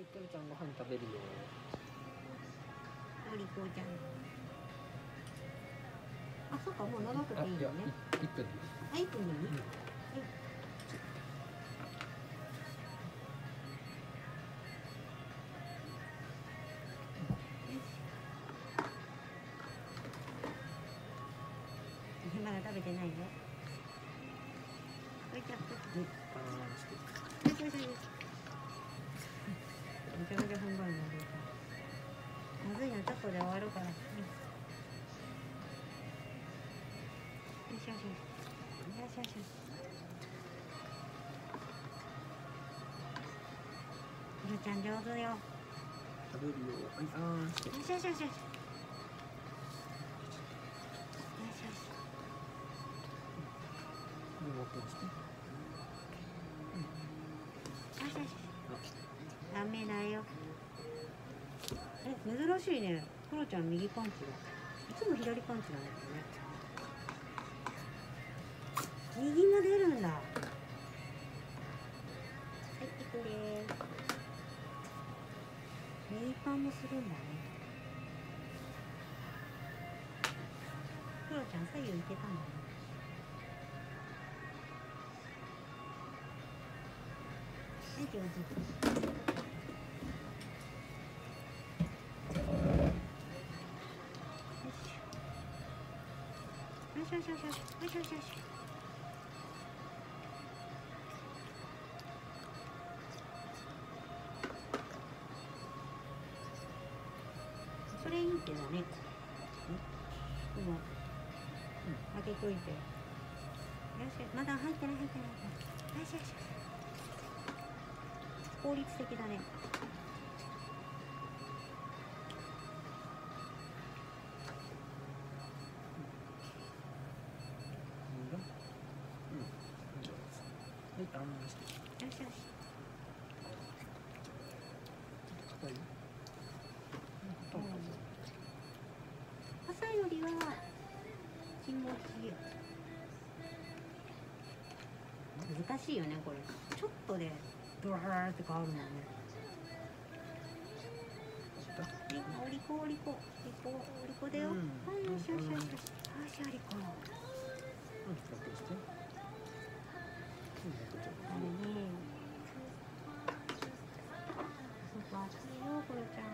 い、トルちゃんご飯食べるよ。 のりこちゃん。あ、そうか、もう長くていいよね。 1分です。 あ、1分でいい？はい。まだ食べてないよ。これちゃって。 バーンして。 よしよしよし。めちゃめちゃ踏ん張るので。まずいのちょっとで終わるから。よしよしよし。よしよしよし。ひろちゃん上手よ。 食べるよ。はい、あーんして。 よしよしよしよし。よしよし。 リモコンして。 よしよし。ダメだよ。珍しいね。クロちゃん右パンチだ。いつも左パンチなんだけどね。右も出るんだ。はい、いくです。右パンもするんだね。クロちゃん左右いけたんだね。はい、上手。よしよしよしよしよしよしよし。それいい手だね。開けといて。よし、まだ入ってない入ってない。よしよし。効率的だね。 はい、あーんして。 よしよし。 硬い？ 朝よりは気持ちいい。難しいよねこれ。ちょっとでドラーって変わるもんね。はい、おりこおりこおりこだよ。はい、よしよしよしよし。よしおりこ。 使ってして。 あれね。そうか、熱いよこれちゃん。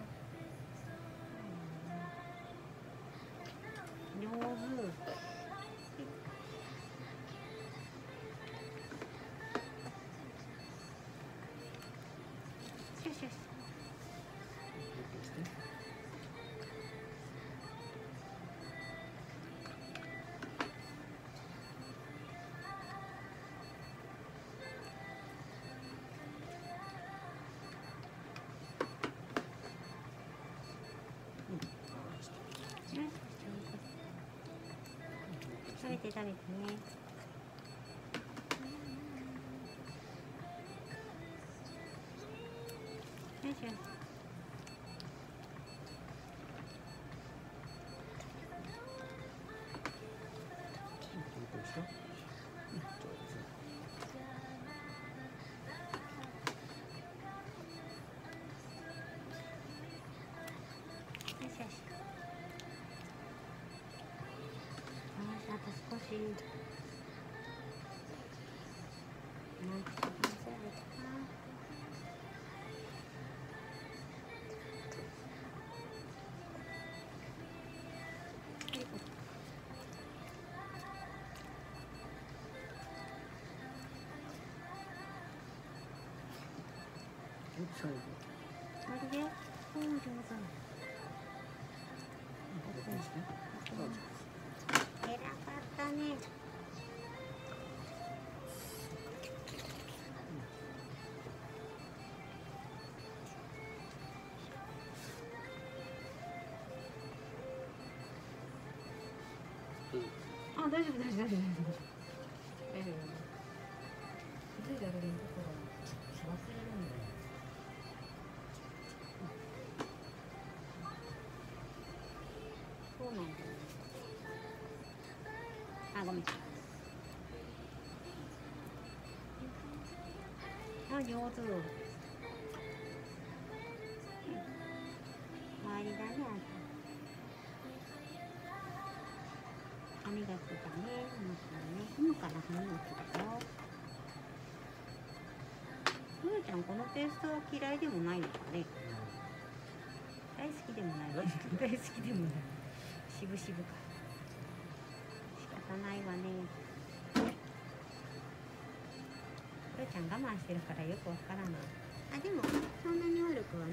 上手。よしよしよし。食べて食べてね。よしよし。あと少し。なんとか完成できた。 最後。 あれで、上手。偉かったね。あ、大丈夫大丈夫大丈夫大丈夫。大丈夫。気づいた時にところ忘れるんだよ。そうなんだよね。あ、ごめん。あ、上手。 むーちゃんこのペーストは嫌いでもないのかね。大好きでもない大好きでもないしぶしぶか。仕方ないわね。むーちゃん我慢してるからよくわからない。あ、でもそんなに悪くはない。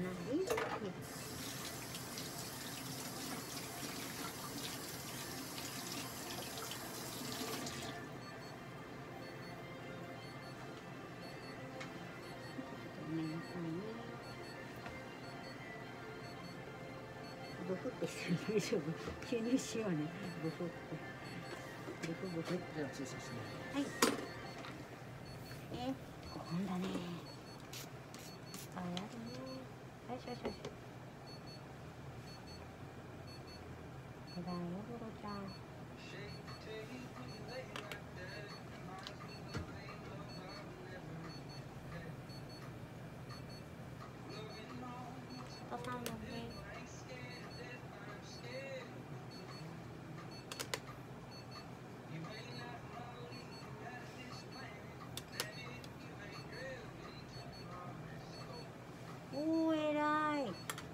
ブフってしてる大丈夫？吸入しようね。ブフってブフブフ。 じゃあ小さすはい。5本だね。あ、やるね。よしよしよし。だよ、ブロちゃん。お父さんもね。おー、偉い。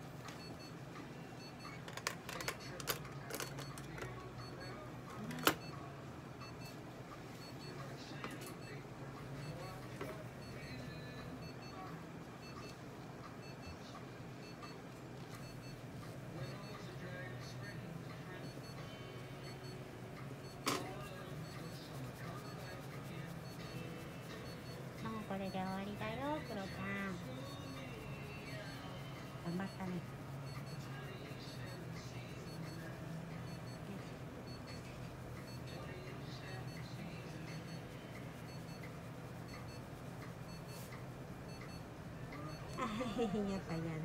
もうこれで終わりだよ、クロちゃん。頑張ったね。やっぱ嫌だ。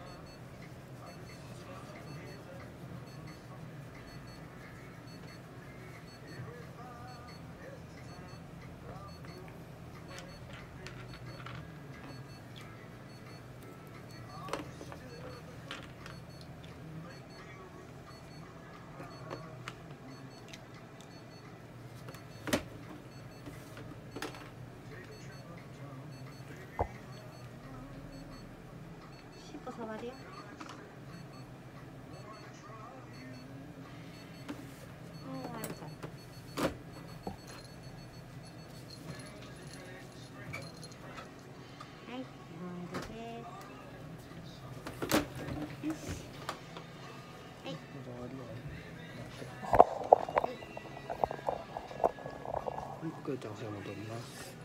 尻尾触るよ。もう終わるから。はい、終わりです。よし。はい。 はい、くーちゃんお部屋戻ります。